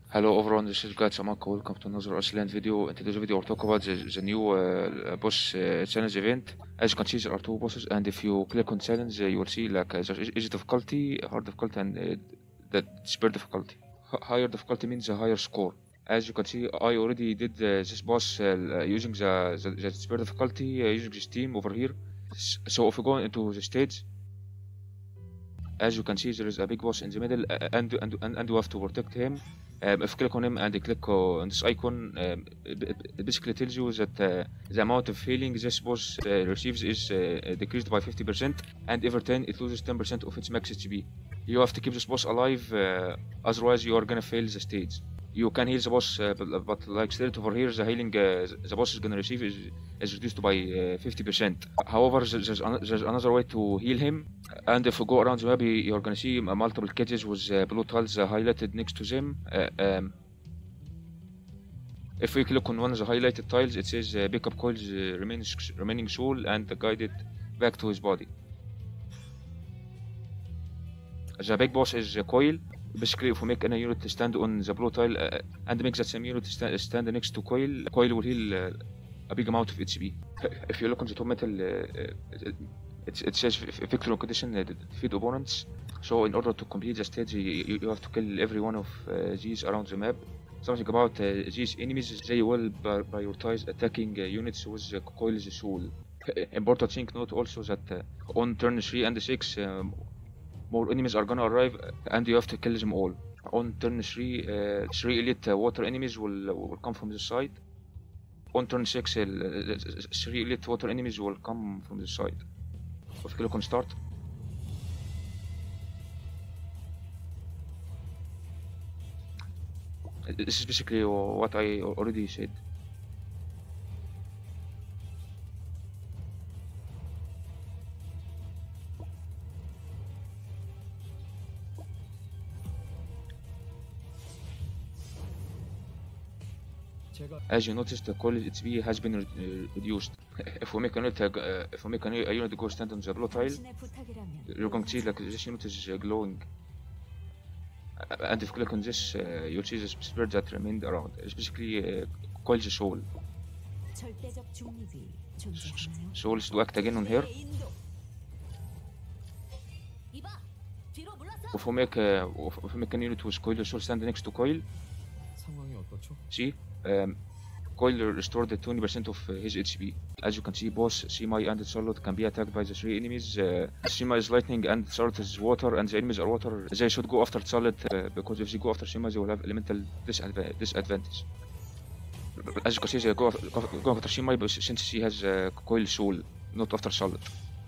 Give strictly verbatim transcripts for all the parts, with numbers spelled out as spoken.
Hello everyone, this is Guy Samaka. Welcome to another Iceland video. In today's video, we'll talk about the, the new uh, boss uh, challenge event. As you can see, there are two bosses, and if you click on challenge, uh, you will see like uh, there's easy difficulty, hard difficulty, and uh, the speed difficulty. H higher difficulty means a higher score. As you can see, I already did uh, this boss uh, using the, the, the speed difficulty, uh, using this team over here. So if you go into the stage, as you can see, there is a big boss in the middle, uh, and and and, and you have to protect him. Um, if you click on him and you click on this icon, um, it basically tells you that uh, the amount of healing this boss uh, receives is uh, decreased by fifty percent, and every turn it loses ten percent of its max H P. You have to keep this boss alive, uh, otherwise you are gonna fail the stage. You can heal the boss, uh, but, but like stated over here, the healing uh, the boss is gonna receive is, is reduced by uh, fifty percent. However, there's, an there's another way to heal him, and if you go around the map, you're gonna see multiple cages with uh, blue tiles uh, highlighted next to them. Uh, um, if we click on one of the highlighted tiles, it says uh, pick up Coil's uh, remaining, remaining soul and guide it back to his body. The big boss is uh, Coil. Basically, if we make any unit stand on the blue tile uh, and make that same unit stand, stand next to Coil, Coil will heal uh, a big amount of H P. If you look on the top metal, uh, it, it says victory condition uh, defeat opponents. So in order to complete the stage, you, you have to kill every one of uh, these around the map. Something about uh, these enemies, they will prioritize attacking uh, units with uh, Coil's soul. Important thing note also that uh, on turn three and six, um, more enemies are gonna arrive, and you have to kill them all. On turn three, uh, three elite uh, water enemies will, uh, will come from the side. On turn six, uh, three elite water enemies will come from the side. If you click on start, this is basically what I already said. As you noticed, the Coil's H P has been re uh, reduced. If we make a unit, uh, if we make a, a unit go stand on the blue tile, you're going to see like this unit is uh, glowing. Uh, and if you click on this, uh, you'll see the spirit that remained around. It's basically uh, Coil's soul. Souls to act again on her. If we make, uh, if we make a unit with Coil's soul stand next to Coil, see? Um, Coil restored twenty percent of uh, his H P. As you can see, both Semi and Charlotte can be attacked by the three enemies. Uh, Semi is lightning and Charlotte is water, and the enemies are water. They should go after Charlotte uh, because if they go after Semi, they will have elemental disadva disadvantage. As you can see, they go, go, go after Semi since she has uh, Coil soul, not after Charlotte.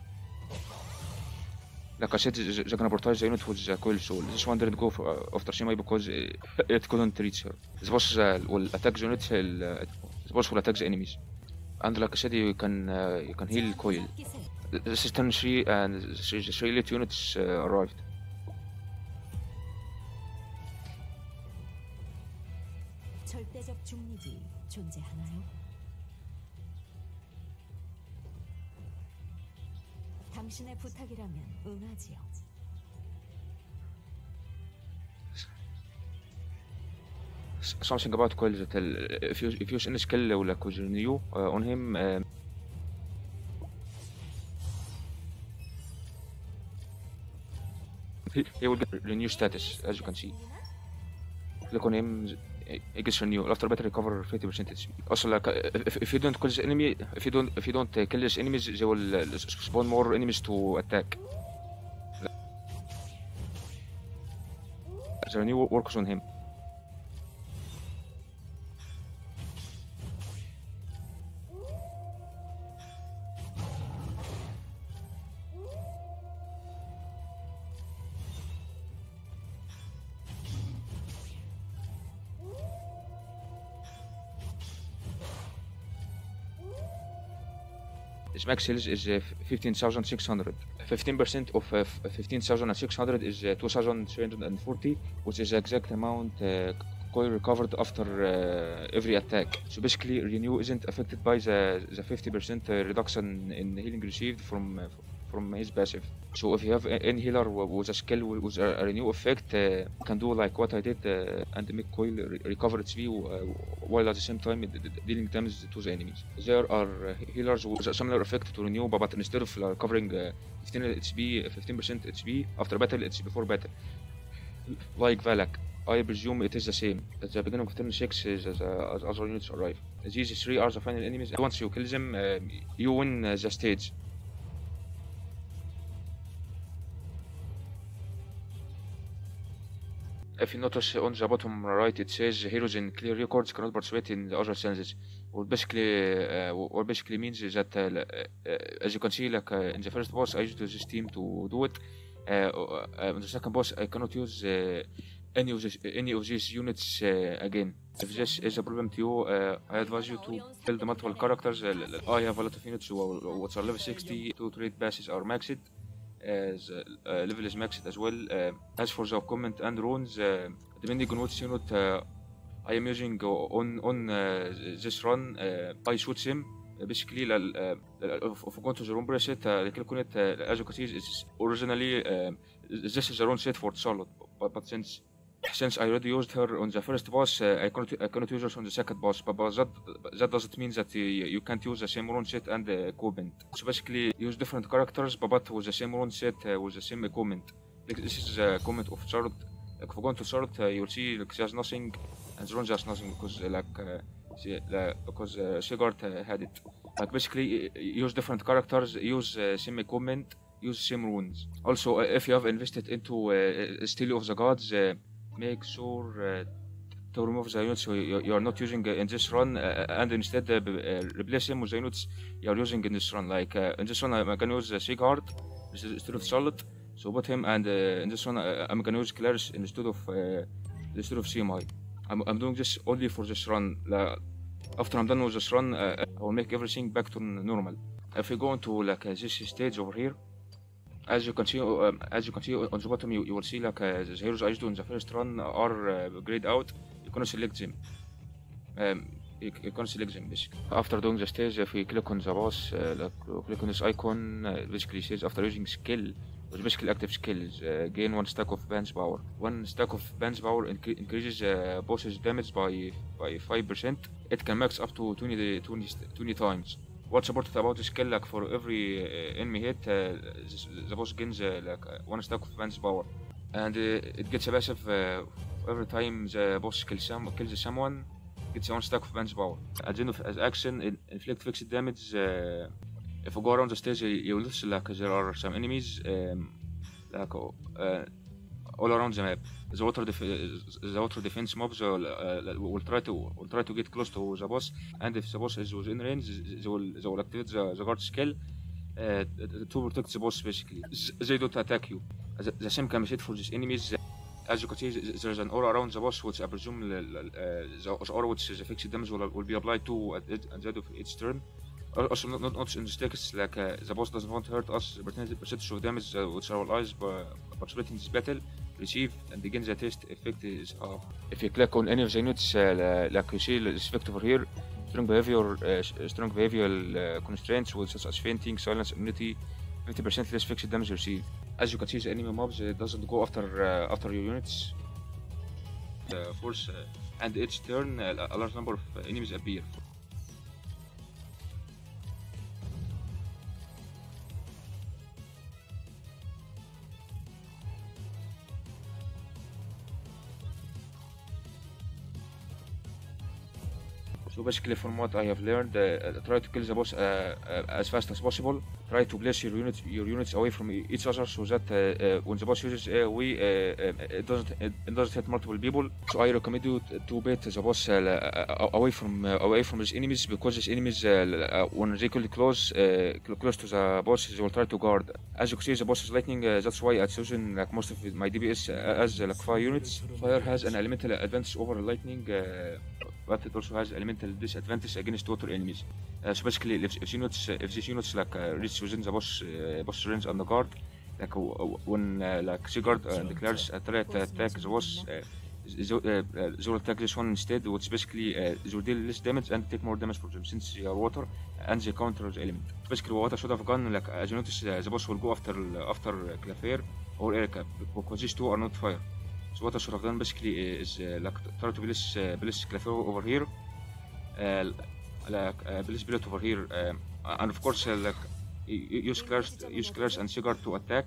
Like I said, they're gonna prioritize the unit with the Coil soul. This one didn't go for, uh, after Semi because uh, it couldn't reach her. The boss uh, will attack the unit, uh, the boss will attack the enemies. And like I said, you can uh, you can heal Coil. This is turn three, and the three elite units uh, arrived. 당신의 부탁이라면 응하지요. Something about Coil that uh, if you if you use any skill or like new uh, on him, um, he, he will get renew status, as you can see. Click on him, he gets renew. After battle recover fifty percent H P. Also, like uh, if, if you don't kill this enemy, if you don't if you don't uh, kill this enemies, they will uh, spawn more enemies to attack. The renew works on him. His max health is uh, fifteen thousand six hundred. fifteen percent of uh, fifteen thousand six hundred is uh, two thousand three hundred forty, which is the exact amount uh, Coil recovered after uh, every attack. So basically, Renew isn't affected by the the fifty percent uh, reduction in healing received from uh, from his passive. So if you have a- any healer wi- with a skill wi- with a, a renew effect, uh, can do like what I did uh, and make coil re- recover its V uh, while at the same time d- d- dealing damage to the enemies. There are uh, healers with a similar effect to renew, but but instead of uh, covering uh, fifteen H P, fifteen percent H P after battle, it's before battle. Like Valak, I presume it is the same. At the beginning of turn six is as, uh, as other units arrive. These three are the final enemies. Once you kill them, uh, you win uh, the stage. If you notice on the bottom right, it says heroes in clear records cannot participate in the other challenges. What basically, uh, what basically means is that, uh, uh, as you can see, like uh, in the first boss, I used this team to do it. Uh, uh, in the second boss, I cannot use uh, any of this, any of these units uh, again. If this is a problem to you, uh, I advise you to build multiple characters. Uh, l- l- I have a lot of units who- which are level sixty. Two trade passes are maxed. As uh, uh, level is maxed as well. Uh, as for the comment and runes, uh, depending on which unit uh, I am using on on uh, this run, uh, I switch him. Uh, Basically, لل- uh, if if we go to the rune preset, uh, the kill unit, uh, as you can see, is originally uh, this is the rune set for Charlotte, but, but since since I already used her on the first boss, uh, I cannot I cannot use her on the second boss. But, but that that doesn't mean that you, you can't use the same rune set and uh, equipment. So basically, use different characters, but, but with the same rune set uh, with the same equipment. Like this is the comment of Charlotte. Like if we go into Charlotte, uh, you'll see like she has nothing, and the rune has nothing because uh, like uh, she, uh, because uh, Sigurd uh, had it. Like basically, uh, use different characters, use uh, same equipment, use same runes. Also, uh, if you have invested into uh, Stele of the Gods, uh, make sure uh, to remove the units you, you you are not using uh, in this run, uh, and instead uh, b- uh, replace them with the units you are using in this run. Like uh, in this one, I'm gonna use uh, Sigurd instead of Charlotte, so put him, and uh, in this one, uh, I'm gonna use Clarice instead of uh, instead of C M I. I'm, I'm doing this only for this run. La- after I'm done with this run, uh, I will make everything back to normal. If we go into like uh, this stage over here, as you can see, um, as you can see on the bottom, you, you will see like uh, the heroes I used in the first run are uh, grayed out. You can select them. Um, you, you can select them basically. After doing the stage, if we click on the boss, uh, like uh, click on this icon, uh, basically says after using skill, which basically active skills, uh, gain one stack of Band's power. One stack of Band's power incre- increases uh, boss's damage by by five percent. It can max up to twenty, twenty, twenty times. What's important about this skill, like for every uh, enemy hit, uh, the, the boss gains uh, like uh, one stack of Band's power, and uh, it gets a passive uh, every time the boss kills some kills someone. Gets one stack of Band's power. At the end of as action, it inflict fixed damage. Uh, if you go around the stage, you you will notice like there are some enemies um, like uh, all around the map. The water def- the water defense mobs will, uh, will try to will try to get close to the boss, and if the boss is within range, they will they will activate the, the guard skill uh, to protect the boss. Basically, Z- they don't attack you. The, the same can be said for these enemies. As you can see, th- there's an aura around the boss, which I presume l- l- uh, the the aura which the fixed damage will, will be applied to at, it- at the end of each turn. Al- Also, not, not, not in this text, like uh, the boss doesn't want to hurt us. The percentage percentage of damage uh, which our allies by participating in this battle receive and begin the test effect is half. If you click on any of the units, uh, la- like you see this effect over here, strong behavior, uh, s- strong behavioral uh, constraints, which such as fainting, silence, immunity, fifty percent less fixed damage received. As you can see, the enemy mobs uh, doesn't go after uh, after your units. Uh, force uh, and each turn uh, a large number of uh, enemies appear. So basically, from what I have learned, uh, uh, try to kill the boss uh, uh, as fast as possible. Try to place your units your units away from e- each other so that uh, uh, when the boss uses AoE, uh, uh, it doesn't it, it doesn't hit multiple people. So I recommend you t- to bait the boss uh, uh, uh, away from uh, away from his enemies, because his enemies uh, uh, when they kill close uh, cl- close to the boss, they will try to guard. As you can see, the boss is lightning. Uh, that's why I've chosen like most of my D P S uh, as uh, like fire units. Fire has an elemental advantage over lightning. Uh, but it also has elemental disadvantage against water enemies. Uh, so basically, if, if units, uh, if these units like uh, reach within the boss, uh, boss range and the guard, like uh, when uh, like Sigurd and the Clarice uh, try to attack the boss, uh, they uh, they will attack this one instead, which basically uh, they will deal less damage and take more damage for them since they are water and they counter the element. Basically, what I should have gone, like as you notice, uh, the boss will go after after Clefairy or Erika because these two are not fire. So what I should have done basically is uh, like try to place uh, place Clefairy over here, uh, like uh, place Billet over here, um, and of course uh, like use Clash, use Clash and Sigurd to attack.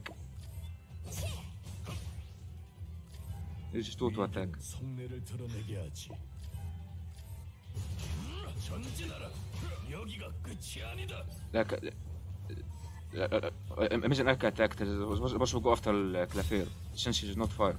Use two to attack. 속내를 드러내게 하지. 전진하라. 여기가 끝이 아니다. Like uh, uh, uh, imagine Erika attacked. The boss will go after Clefairy since he is not fire.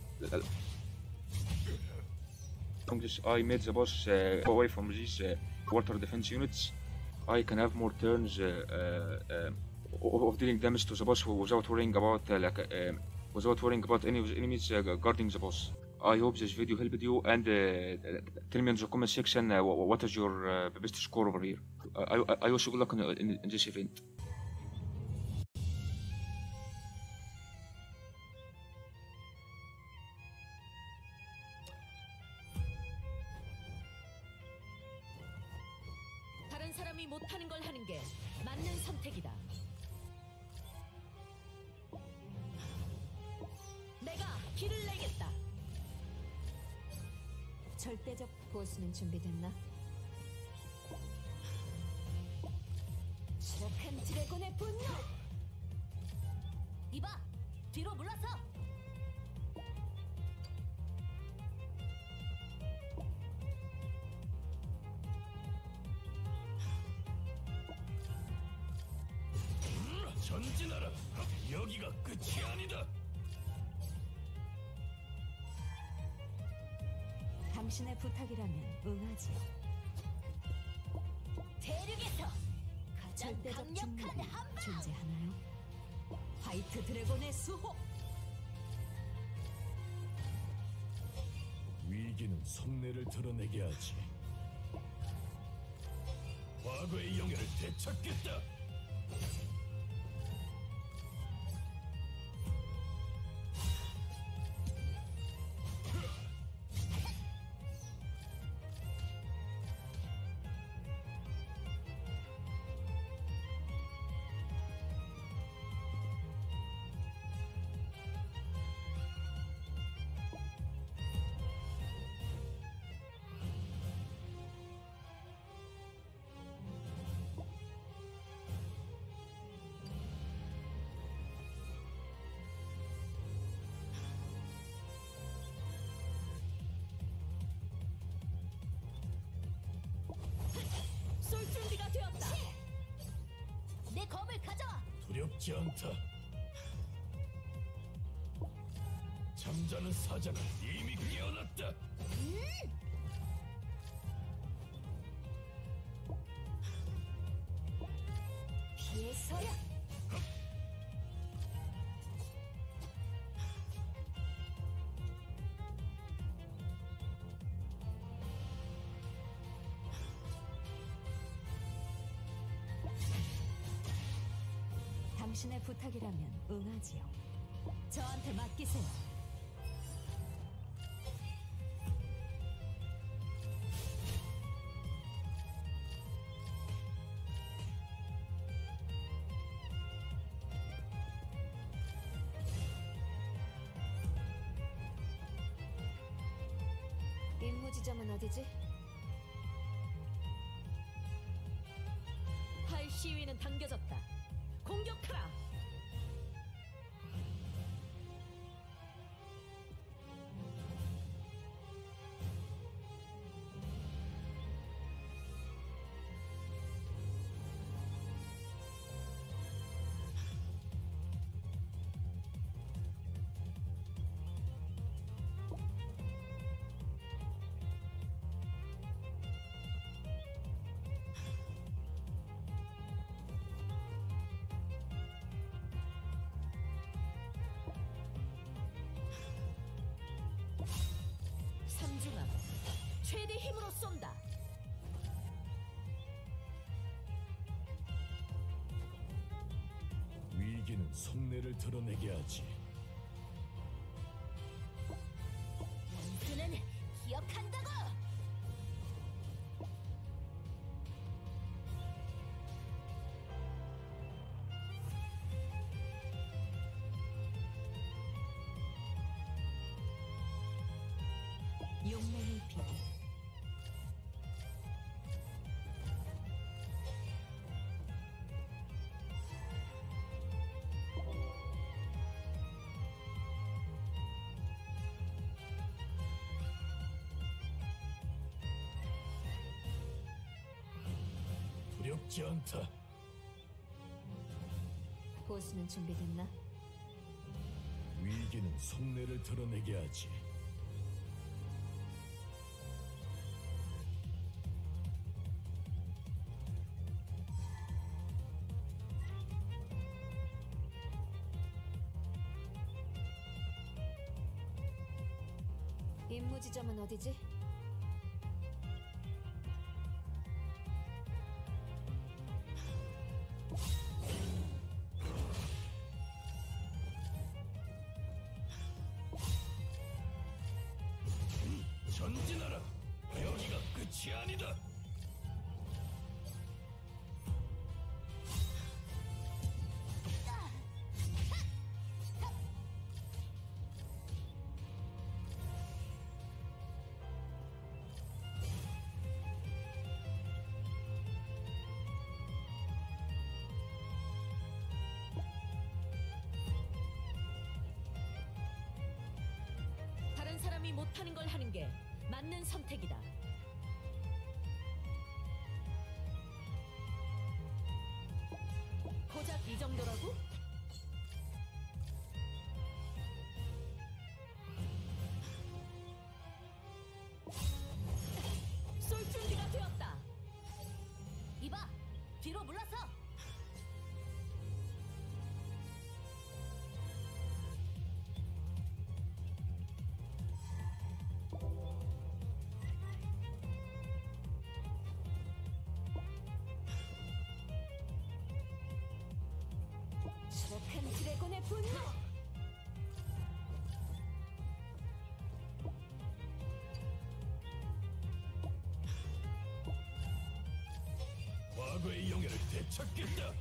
I made the boss uh, go away from these uh, water defense units. I can have more turns uh, uh, of dealing damage to the boss without worrying about uh, like uh, without worrying about any of the enemies uh, guarding the boss. I hope this video helped you, and uh, tell me in the comment section uh, what is your uh, best score over here. I, I, I wish you good luck in, in, in this event. 다른 사람이 못하는 걸 하는 게 맞는 선택이다. 내가 길을 내겠다. 절대적 보수는 준비됐나? 시작한 드래곤의 분노! 이봐! 뒤로 물러서! 전진하라. 여기가 끝이 아니다. 당신의 부탁이라면 응하지요. 대륙에서 가장 강력한 한방 존재하나요? 화이트 드래곤의 수호! 위기는 속내를 드러내게 하지. 과거의 영예를 되찾겠다. 쏠 준비가 되었다. 내 검을 가져와. 두렵지 않다. 잠자는 사자는 이미 깨어났다. 음! 피해서야. 당신의 부탁이라면 응하지요. 저한테 맡기세요. 임무 지점은 어디지? 활 시위는 당겨졌다. 공격하라! 삼중함, 최대 힘으로 쏜다. 위기는 속내를 드러내게 하지. 연수는 용맹의 빛. 두렵지 않다. 보수는 준비됐나? 위기는 속내를 드러내게 하지. 임무 지점은 어디지? 전진하라. 여기가 끝이 아니다. 다른 사람이 못하는 걸 하는 게 맞는 선택이다. 고작 이 정도라고? 쏠 준비가 되었다. 이봐, 뒤로 물러서. 큰 드래곤의 분노! 과거의 영예를 되찾겠다.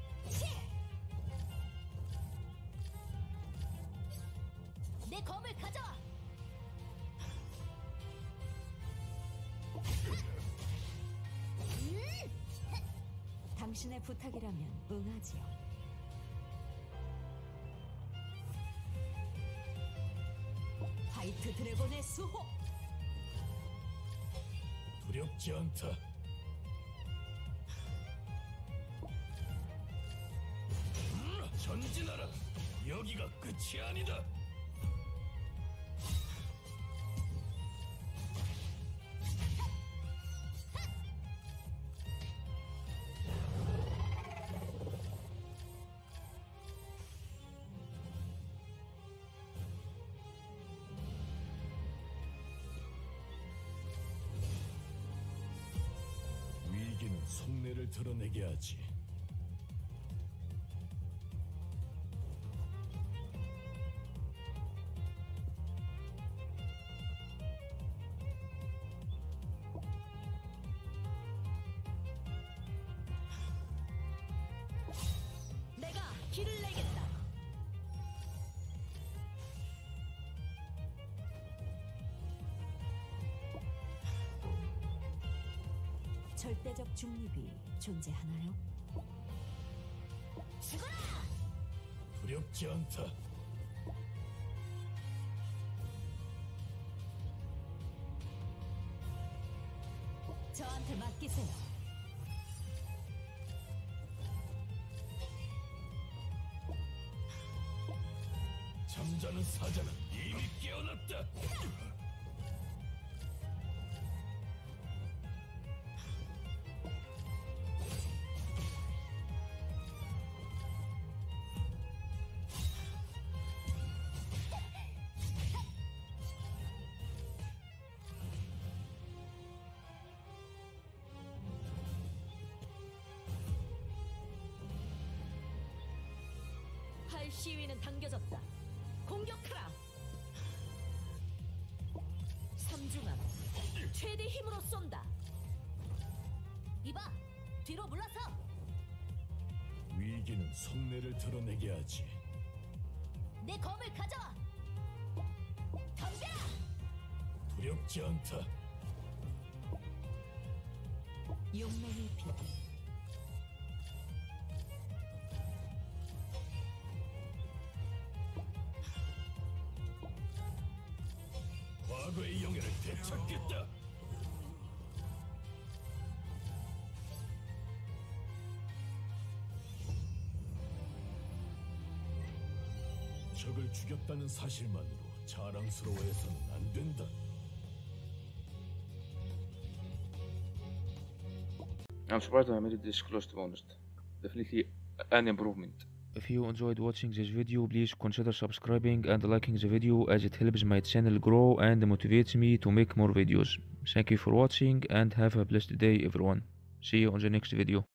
내 검을 가져와! 당신의 부탁이라면 응하지요. 화이트 드래곤의 수호! 두렵지 않다. 음, 전진하라. 여기가 끝이 아니다. 위기는 속내를 드러내게 하지. 내가 길을 내겠다. 절대적 중립이 존재하나요? 죽어라! 두렵지 않다. 저한테 맡기세요. 잠자는 사자는 이미 깨어났다. 활 시위는 당겨졌다. 공격하라! 삼중함, 최대 힘으로 쏜다. 이봐, 뒤로 물러서! 위기는 속내를 드러내게 하지. 내 검을 가져와! 덤벼! 두렵지 않다. 용맹의 피 과거의 영예를 되찾겠다. 적을 죽였다는 사실만으로 자랑스러워해서는 안 된다. I'm surprised I made it this close, to be honest. Definitely an improvement. If you enjoyed watching this video, please consider subscribing and liking the video as it helps my channel grow and motivates me to make more videos. Thank you for watching and have a blessed day everyone. See you on the next video.